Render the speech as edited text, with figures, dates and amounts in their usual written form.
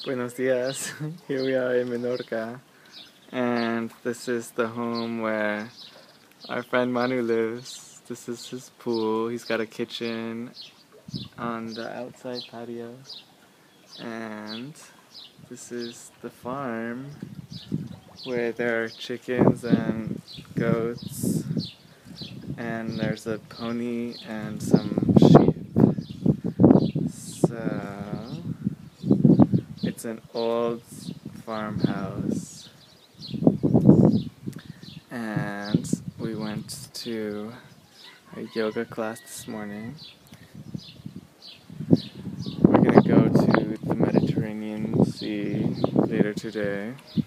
Buenos dias. Here we are in Menorca, and this is the home where our friend Manu lives. This is his pool. He's got a kitchen on the outside patio, and this is the farm where there are chickens and goats, and there's a pony and some sheep. So it's an old farmhouse, and we went to a yoga class this morning. We're gonna go to the Mediterranean Sea later today.